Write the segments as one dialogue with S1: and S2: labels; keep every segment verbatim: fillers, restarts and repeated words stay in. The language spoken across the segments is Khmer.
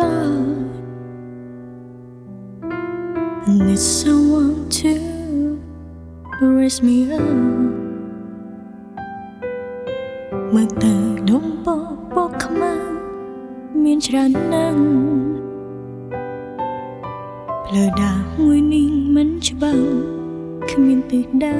S1: start. I need someone to raise me up. មើលទៅដុំពពកខ្មៅមានច្រើនណាស់ផ្លូវដើរមួយនេះមិនច្បាស់គ្មានទិសដៅ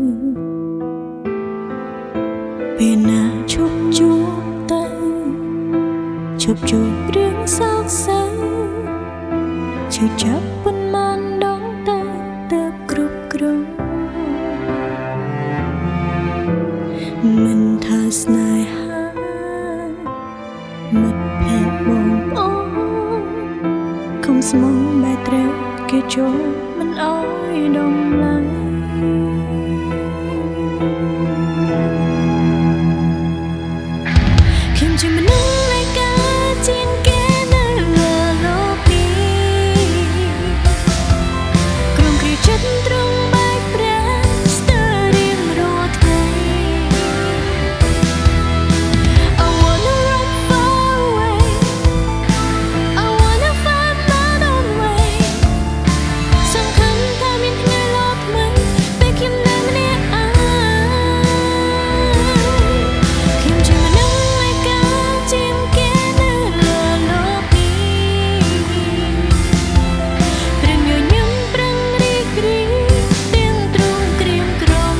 S1: ពេលណាឈប់ជួបទៅឈប់ជួបរឿងសោកសៅឈឺចាប់ប៉ុន្មានដងទៅទៅគ្រប់គ្រងមិនថាស្នេហាមិត្តភក្តិបងប្អូនគុំស្មងបែរត្រូវគេចូលមិនអោយដំឡៃខ្ញុំជាមនុស្សឯកាជាងគេនៅលើលោកនេះក្រុមគ្រាចិត្តត្រង់បែកប្រាស្ទើររៀងរាល់ថ្ងៃ I wanna run far away I wanna find my own way សំខាន់ថាមានថ្ងៃលោកថ្មីពេលខ្ញុំនៅម្នាក់ឯងខ្ញុំជាមនុស្សឯកាជាងគេនៅលើលោកនេះព្រឹងញញឹមព្រឹងរីករាយទាំងទ្រូងក្រៀមក្រំ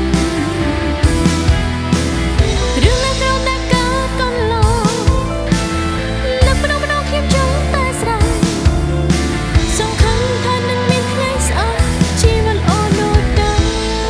S1: រឿងនៅក្រោមដែលកើតកន្លងនៅភ្នំភ្នំខ្ញុំចង់តែស្រ័យសំខាន់ថានឹងមានថ្ងៃស្អែកជីវិតល្អដូចដើម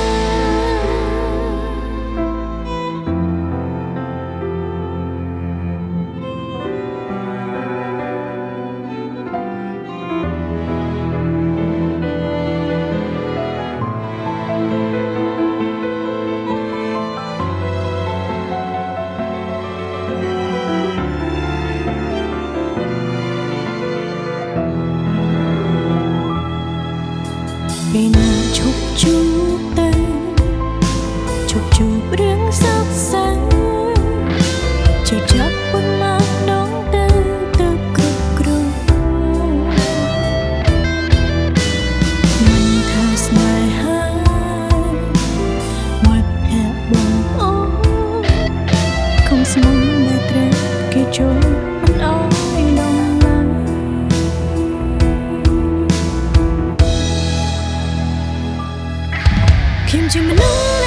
S1: ពេលណាឈប់ជួបទៅឈប់ជួបរឿងសោកសៅជឿចាប់ប៉ុន្មានដងទៅទៅគ្រប់គ្រងមិនថាស្នេហាមិត្តភក្តិបងប្អូនគុំស្មងបែរត្រូវគេចូលមិនអោយដំឡៃ ខ្ញុំជាមនុស្ស